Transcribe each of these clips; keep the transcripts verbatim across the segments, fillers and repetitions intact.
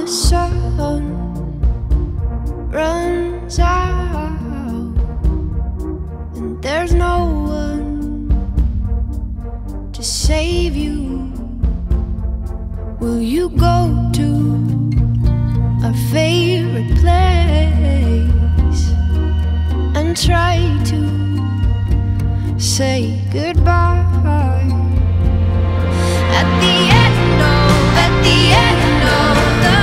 sun runs out and there's no one to save you, will you go to our favorite place and try to say goodbye? At the end of, at the end of the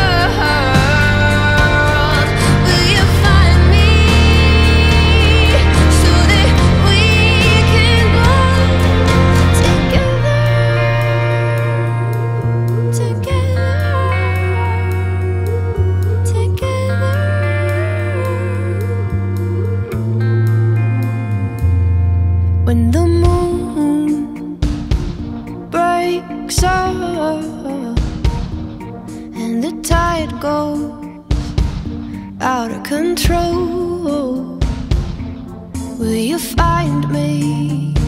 world, will you find me so that we can go together, together, together? When the moon breaks up and the tide goes out of control, will you find me